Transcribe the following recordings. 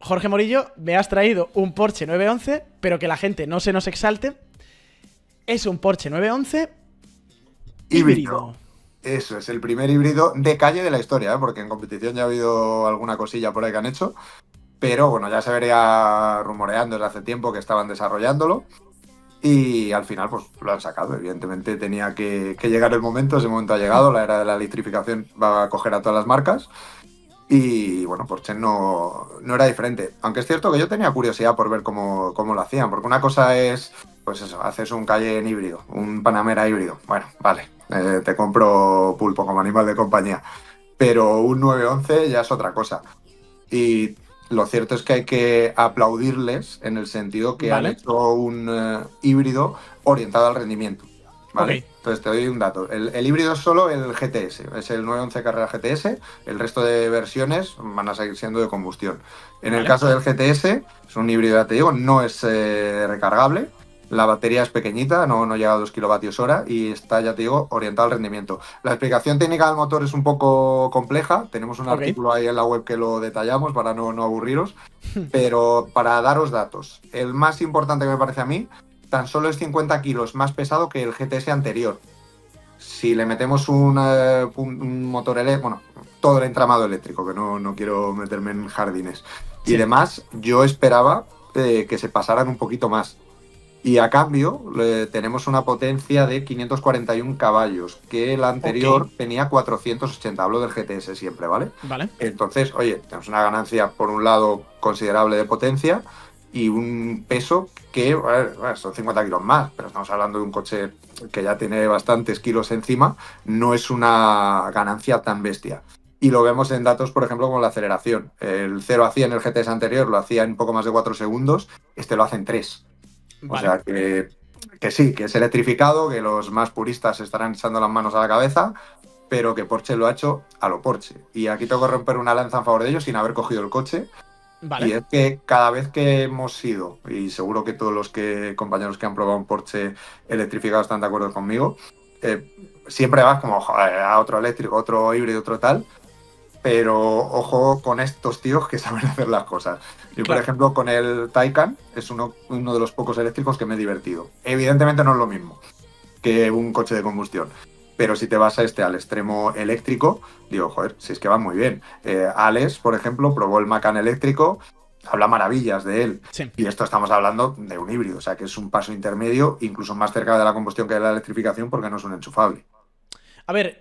Jorge Morillo, me has traído un Porsche 911, pero que la gente no se nos exalte. Es un Porsche 911 híbrido. Eso es, el primer híbrido de calle de la historia, ¿eh? Porque en competición ya ha habido alguna cosilla por ahí que han hecho. Pero bueno, ya se vería rumoreando desde hace tiempo que estaban desarrollándolo. Y al final, pues lo han sacado. Evidentemente tenía que llegar el momento, ese momento ha llegado, la era de la electrificación va a coger a todas las marcas. Y bueno, Porsche no era diferente. Aunque es cierto que yo tenía curiosidad por ver cómo lo hacían, porque una cosa es, pues eso, haces un Cayenne híbrido, un Panamera híbrido. Bueno, vale, te compro pulpo como animal de compañía. Pero un 911 ya es otra cosa. Y lo cierto es que hay que aplaudirles en el sentido que han Vale. hecho un híbrido orientado al rendimiento, ¿vale? Ok. Entonces te doy un dato. El híbrido es solo el GTS, es el 911 Carrera GTS, el resto de versiones van a seguir siendo de combustión. En el Vale. caso del GTS, es un híbrido, ya te digo, no es recargable. La batería es pequeñita, no llega a 2 kilovatios hora y está, ya te digo, orientado al rendimiento. La explicación técnica del motor es un poco compleja. Tenemos un Ok. artículo ahí en la web que lo detallamos para no aburriros. Pero para daros datos, el más importante que me parece a mí, tan solo es 50 kilos más pesado que el GTS anterior. Si le metemos un motor eléctrico, bueno, todo el entramado eléctrico, que no quiero meterme en jardines. Y Sí. demás, yo esperaba que se pasaran un poquito más. Y a cambio tenemos una potencia de 541 caballos, que el Ok. anterior tenía 480, hablo del GTS siempre, ¿vale? Vale. Entonces, oye, tenemos una ganancia por un lado considerable de potencia y un peso que bueno, son 50 kilos más, pero estamos hablando de un coche que ya tiene bastantes kilos encima, no es una ganancia tan bestia. Y lo vemos en datos, por ejemplo, como la aceleración. El 0 a 100 el GTS anterior lo hacía en poco más de 4 segundos, este lo hace en 3. O Vale. sea que sí, que es electrificado, que los más puristas estarán echando las manos a la cabeza, pero que Porsche lo ha hecho a lo Porsche. Y aquí tengo que romper una lanza a favor de ellos sin haber cogido el coche. Y Vale. es que cada vez que hemos ido, y seguro que todos los compañeros que han probado un Porsche electrificado están de acuerdo conmigo, siempre vas como joder, a otro eléctrico, otro híbrido, otro tal, pero ojo con estos tíos que saben hacer las cosas. Yo, por Claro. ejemplo, con el Taycan es uno de los pocos eléctricos que me he divertido. Evidentemente no es lo mismo que un coche de combustión, pero si te vas a al extremo eléctrico, digo, joder, si es que va muy bien. Alex, por ejemplo, probó el Macan eléctrico, habla maravillas de él. Sí. Y esto estamos hablando de un híbrido, o sea que es un paso intermedio, incluso más cerca de la combustión que de la electrificación, porque no es un enchufable. A ver,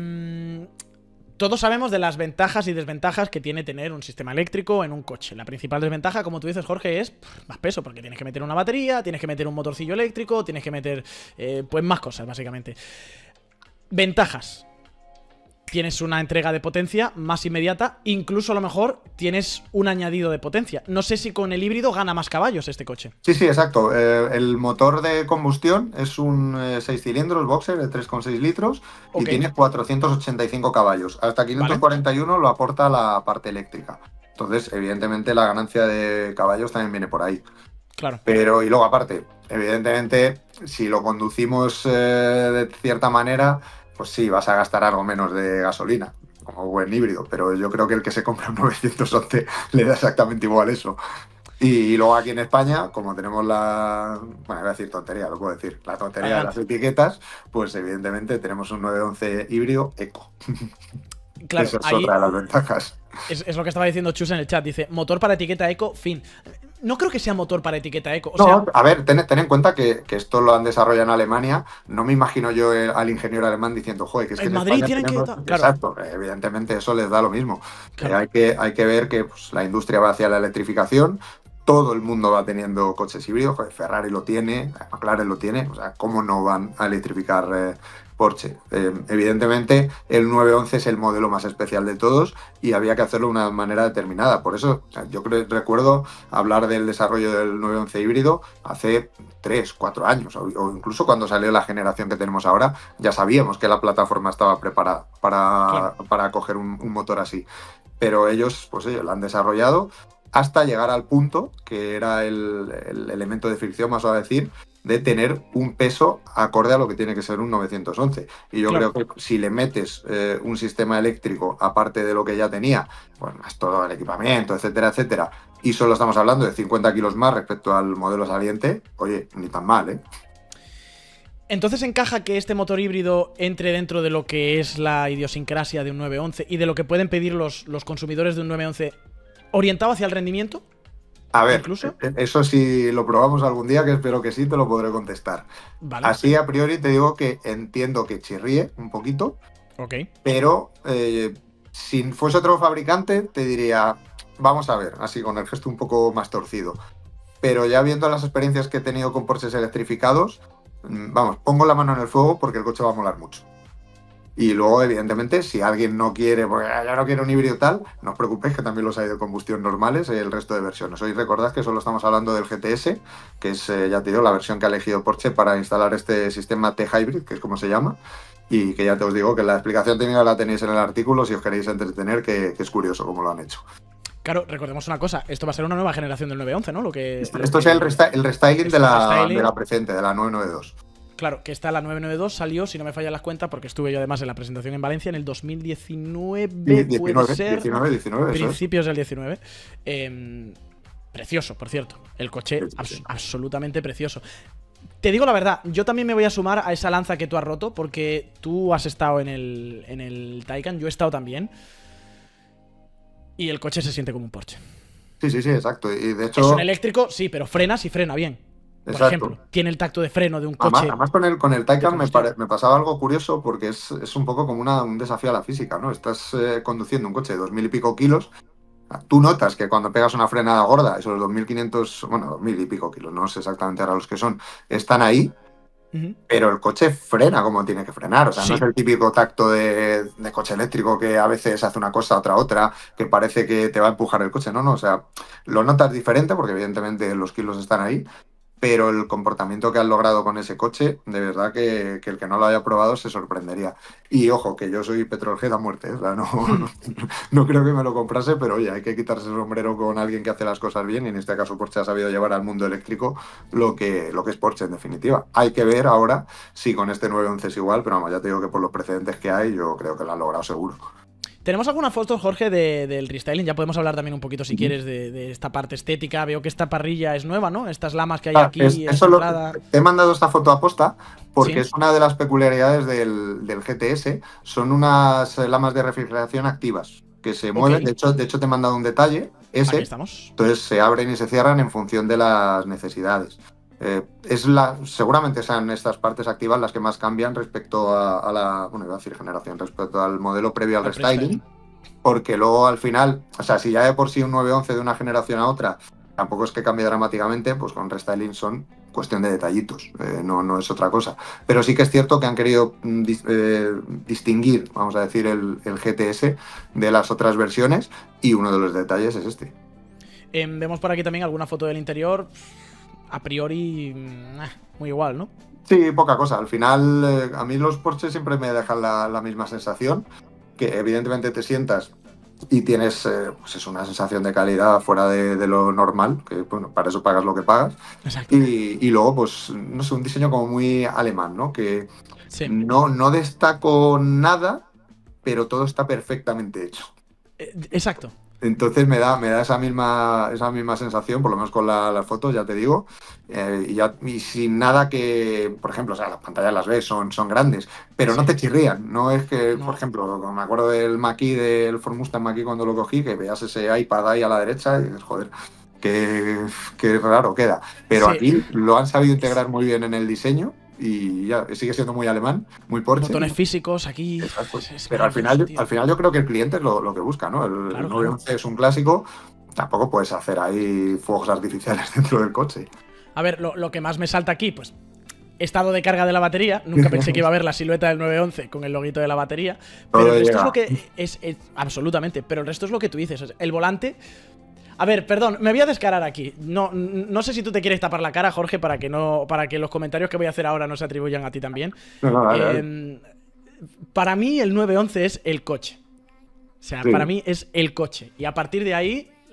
todos sabemos de las ventajas y desventajas que tiene tener un sistema eléctrico en un coche. La principal desventaja, como tú dices, Jorge, es más peso, porque tienes que meter una batería, tienes que meter un motorcillo eléctrico, tienes que meter pues más cosas, básicamente. Ventajas. Tienes una entrega de potencia más inmediata, incluso a lo mejor tienes un añadido de potencia. No sé si con el híbrido gana más caballos este coche. Sí, sí, exacto. El motor de combustión es un 6 cilindros boxer de 3,6 litros y Ok, tiene 485 caballos. Hasta vale, 541 lo aporta la parte eléctrica. Entonces, evidentemente, la ganancia de caballos también viene por ahí. claro. Pero, y luego aparte, evidentemente, si lo conducimos de cierta manera, pues sí, vas a gastar algo menos de gasolina, como buen híbrido. Pero yo creo que el que se compra un 911 le da exactamente igual eso. Y luego aquí en España, como tenemos bueno, voy a decir tontería, lo puedo decir, la tontería de las Adelante. etiquetas, pues evidentemente tenemos un 911 híbrido eco. Claro, Esa es otra ahí de las ventajas. es lo que estaba diciendo Chus en el chat. Dice, motor para etiqueta eco, fin. No creo que sea motor para etiqueta eco. O No, sea, a ver, ten en cuenta que esto lo han desarrollado en Alemania. No me imagino yo al ingeniero alemán diciendo, joder, que es que en en Madrid España tienen que... tenemos. Claro, Exacto, evidentemente eso les da lo mismo. claro. Hay que ver que pues, la industria va hacia la electrificación. Todo el mundo va teniendo coches híbridos. Joder, Ferrari lo tiene, McLaren lo tiene. O sea, ¿cómo no van a electrificar Porsche? Evidentemente, el 911 es el modelo más especial de todos y había que hacerlo de una manera determinada. Por eso, o sea, recuerdo hablar del desarrollo del 911 híbrido hace 3, 4 años, o incluso cuando salió la generación que tenemos ahora, ya sabíamos que la plataforma estaba preparada Claro. para coger un motor así. Pero ellos, pues ellos lo han desarrollado hasta llegar al punto, que era el elemento de fricción, más a decir, de tener un peso acorde a lo que tiene que ser un 911. Y yo Claro. creo que si le metes un sistema eléctrico, aparte de lo que ya tenía, pues más todo el equipamiento, etcétera, etcétera, y solo estamos hablando de 50 kilos más respecto al modelo saliente, oye, ni tan mal, ¿eh? Entonces encaja que este motor híbrido entre dentro de lo que es la idiosincrasia de un 911 y de lo que pueden pedir los consumidores de un 911 orientado hacia el rendimiento, A ver, incluso. eso si lo probamos algún día, que espero que sí, te lo podré contestar. Vale, Así a priori te digo que entiendo que chirríe un poquito, ok. pero si fuese otro fabricante te diría, vamos a ver, así con el gesto un poco más torcido. Pero ya viendo las experiencias que he tenido con Porsches electrificados, vamos, pongo la mano en el fuego porque el coche va a molar mucho. Y luego, evidentemente, si alguien no quiere, porque ya no quiere un híbrido tal, no os preocupéis que también los hay de combustión normales, el resto de versiones. Hoy recordad que solo estamos hablando del GTS, que es, ya te digo, la versión que ha elegido Porsche para instalar este sistema T-Hybrid, que es como se llama, y que ya te os digo que la explicación técnica la tenéis en el artículo si os queréis entretener, que es curioso cómo lo han hecho. Claro, recordemos una cosa, esto va a ser una nueva generación del 911, ¿no? Esto es el restyling de restyling. la presente, de la 992. Claro, que está la 992, salió, si no me fallan las cuentas, porque estuve yo además en la presentación en Valencia en el 2019, puede ser. 19, Principios del 19. Precioso, por cierto. El coche sí. absolutamente precioso. Te digo la verdad, yo también me voy a sumar a esa lanza que tú has roto, porque tú has estado en el Taycan, yo he estado también. Y el coche se siente como un Porsche. Sí, exacto. Y de hecho, es un eléctrico, sí, pero frena si frena bien. Por exacto. ejemplo, tiene el tacto de freno de un coche. Además con el Taycan me pasaba algo curioso porque es un poco como un desafío a la física, ¿no? Estás conduciendo un coche de 2000 y pico kilos. Tú notas que cuando pegas una frenada gorda, esos 2500, bueno, 2000 y pico kilos, no sé exactamente ahora los que son, están ahí, pero el coche frena como tiene que frenar. O sea, Sí. no es el típico tacto de coche eléctrico que a veces hace una cosa, otra, que parece que te va a empujar el coche. No, o sea, lo notas diferente porque evidentemente los kilos están ahí, pero el comportamiento que han logrado con ese coche, de verdad que el que no lo haya probado se sorprendería. Y ojo, que yo soy petrolhead a muerte, o sea, no creo que me lo comprase, pero oye, hay que quitarse el sombrero con alguien que hace las cosas bien, y en este caso Porsche ha sabido llevar al mundo eléctrico lo que es Porsche en definitiva. Hay que ver ahora si con este 911 es igual, pero vamos, ya te digo que por los precedentes que hay, yo creo que lo han logrado seguro. Tenemos alguna foto, Jorge, del restyling. Ya podemos hablar también un poquito, si quieres, de esta parte estética. Veo que esta parrilla es nueva, ¿no? Estas lamas que hay aquí. Te he mandado esta foto a posta porque ¿Sí? es una de las peculiaridades del GTS. Son unas lamas de refrigeración activas que se mueven. De hecho, te he mandado un detalle. Aquí estamos. Entonces se abren y se cierran en función de las necesidades. Seguramente sean estas partes activas las que más cambian respecto a la, bueno, iba a decir generación, respecto al modelo previo al restyling, porque luego al final, o sea, si ya de por sí un 911 de una generación a otra tampoco es que cambie dramáticamente, pues con restyling son cuestión de detallitos, no es otra cosa. Pero sí que es cierto que han querido distinguir, vamos a decir, el GTS de las otras versiones, y uno de los detalles es este. Vemos por aquí también alguna foto del interior. A priori, muy igual, ¿no? Sí, poca cosa. Al final, a mí los Porsche siempre me dejan la misma sensación, que evidentemente te sientas y tienes pues es una sensación de calidad fuera de lo normal, que bueno, para eso pagas lo que pagas. Exacto. Y luego, pues, no sé, un diseño como muy alemán, ¿no? Que sí. no destaco nada, pero todo está perfectamente hecho. Exacto. Entonces me da esa misma sensación, por lo menos con las fotos, ya te digo, y sin nada que, por ejemplo, o sea, las pantallas las ves, son grandes, pero no te chirrían. No es que, por ejemplo, me acuerdo del Mach-E, del Ford Mustang Mach-E cuando lo cogí, que veas ese iPad ahí a la derecha y dices, joder, qué raro queda. Pero aquí lo han sabido integrar muy bien en el diseño. Y ya sigue siendo muy alemán, muy Porsche. Botones físicos aquí. Pero al final yo creo que el cliente es lo que busca, ¿no? El 911 es un clásico, tampoco puedes hacer ahí fuegos artificiales dentro del coche. A ver, lo que más me salta aquí, pues, estado de carga de la batería. Nunca pensé que iba a ver la silueta del 911 con el loguito de la batería. Pero el resto es lo que es absolutamente. Pero el resto es lo que tú dices. El volante. A ver, perdón, me voy a descarar aquí. No sé si tú te quieres tapar la cara, Jorge, para que los comentarios que voy a hacer ahora no se atribuyan a ti también. Vale. Para mí el 911 es el coche. O sea, para mí es el coche. Y a partir de ahí,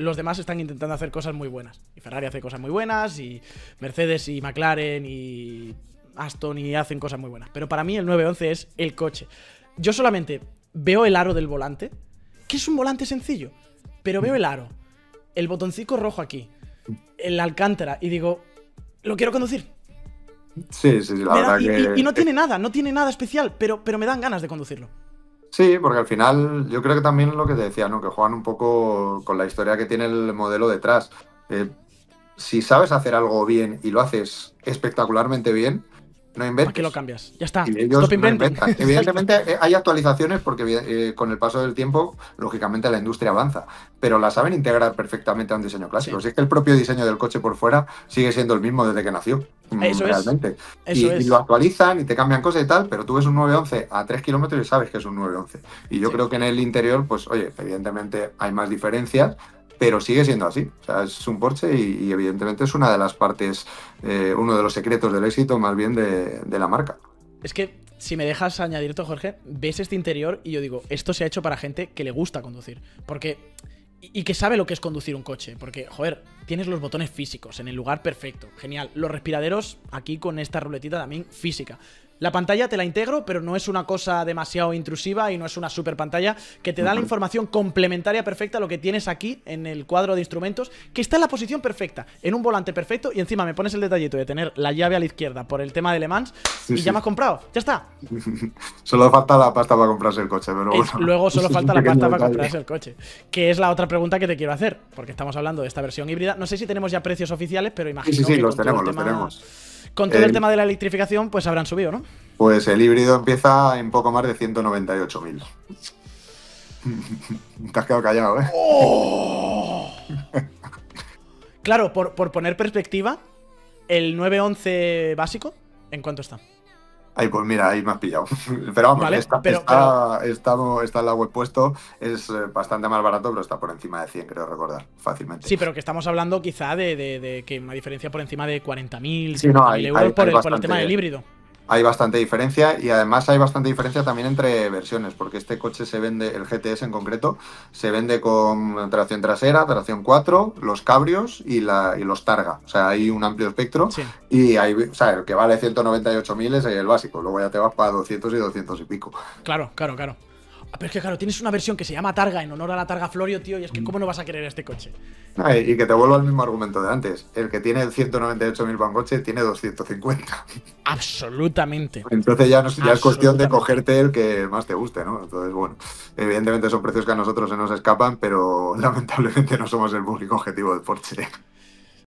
los demás están intentando hacer cosas muy buenas. Y Ferrari hace cosas muy buenas, y Mercedes y McLaren y Aston y hacen cosas muy buenas. Pero para mí el 911 es el coche. Yo solamente veo el aro del volante, que es un volante sencillo, pero veo el aro, el botoncito rojo aquí, el alcántara, y digo, lo quiero conducir. Sí, la verdad que... Y no tiene nada especial, pero me dan ganas de conducirlo. Sí, porque al final yo creo que también lo que te decía, ¿no? Que juegan un poco con la historia que tiene el modelo detrás. Si sabes hacer algo bien y lo haces espectacularmente bien, no inventes. ¿Para qué lo cambias? Ya está. Y ellos Stop no inventing. inventan. Evidentemente hay actualizaciones porque con el paso del tiempo, lógicamente la industria avanza, pero la saben integrar perfectamente a un diseño clásico. Sí. Si es que el propio diseño del coche por fuera sigue siendo el mismo desde que nació. Eso realmente. Eso Y lo actualizan y te cambian cosas y tal, pero tú ves un 911 a 3 kilómetros y sabes que es un 911. Y yo creo que en el interior, pues oye, evidentemente hay más diferencias, pero sigue siendo así. O sea, es un Porsche y evidentemente es una de las partes, uno de los secretos del éxito más bien de la marca. Es que, si me dejas añadir esto, Jorge, ves este interior y yo digo, esto se ha hecho para gente que le gusta conducir. Porque... Y que sabe lo que es conducir un coche. Porque, joder, tienes los botones físicos en el lugar perfecto. Genial. Los respiraderos aquí con esta ruletita también física. La pantalla te la integro, pero no es una cosa demasiado intrusiva y no es una super pantalla que te da la información complementaria perfecta a lo que tienes aquí en el cuadro de instrumentos, que está en la posición perfecta, en un volante perfecto, y encima me pones el detallito de tener la llave a la izquierda por el tema de Le Mans y ya me has comprado. Ya está. Solo falta la pasta para comprarse el coche, pero bueno. Luego solo falta la pasta para comprarse el coche. Que es la otra pregunta que te quiero hacer, porque estamos hablando de esta versión híbrida. No sé si tenemos ya precios oficiales, pero imagino que los tenemos. Con todo el tema de la electrificación, pues habrán subido, ¿no? Pues el híbrido empieza en poco más de 198.000. Te has quedado callado, ¿eh? ¡Oh! Claro, por poner perspectiva, el 911 básico, ¿en cuánto está? Ay, pues mira, ahí me has pillado. Pero vamos, Vale, está en la web puesto, es bastante más barato, pero está por encima de 100, creo recordar, fácilmente. Sí, pero que estamos hablando quizá de que una diferencia por encima de 40.000, sí, no, 50.000 euros por el tema del híbrido. Hay bastante diferencia y además hay bastante diferencia también entre versiones, porque este coche se vende, el GTS en concreto, se vende con tracción trasera, tracción 4, los cabrios y los Targa. O sea, hay un amplio espectro. Sí. Y hay, o sea, el que vale 198.000 es el básico, luego ya te vas para 200 y 200 y pico. Claro. Pero es que claro, tienes una versión que se llama Targa en honor a la Targa Florio, tío, y es que ¿cómo no vas a querer este coche? Y que te vuelvo al mismo argumento de antes. El que tiene 198.000 para un coche tiene 250. Absolutamente. Entonces ya es cuestión de cogerte el que más te guste, ¿no? Entonces, bueno, evidentemente son precios que a nosotros se nos escapan, pero lamentablemente no somos el público objetivo del Porsche.